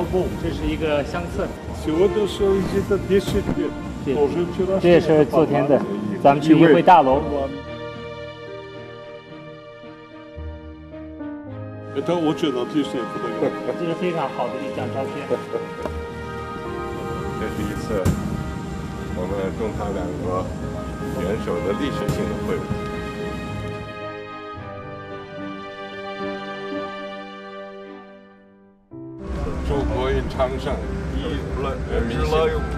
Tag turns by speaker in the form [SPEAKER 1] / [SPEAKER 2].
[SPEAKER 1] 不，这是一个相册。
[SPEAKER 2] Сегодня это 10 лет.
[SPEAKER 1] 这也是昨天的，咱们去议会大楼。
[SPEAKER 2] Это очень отличная фотография.
[SPEAKER 1] 这是非常好的一张照片。
[SPEAKER 3] 这是一次我们中唐两国元首的历史性的会晤。祝国运昌盛，人民幸福。